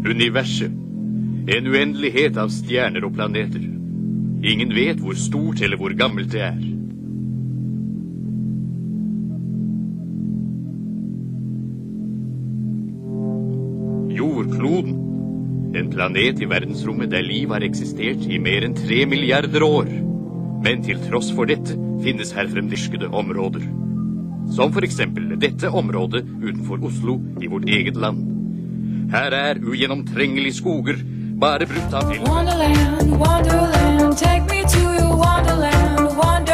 Universet. En uendelighet av stjerner og planeter. Ingen vet hvor stort eller hvor gammelt det er. Jordkloden. En planet i verdensrommet der liv har eksistert i mer enn 3 milliarder år. Men til tross for dette finnes her fremdyrskede områder. Som for eksempel dette området utenfor Oslo i vårt eget land. Her er ugjennomtrengelige skoger, bare brutt av Wonderland, Wonderland, take me to your Wonderland, Wonderland.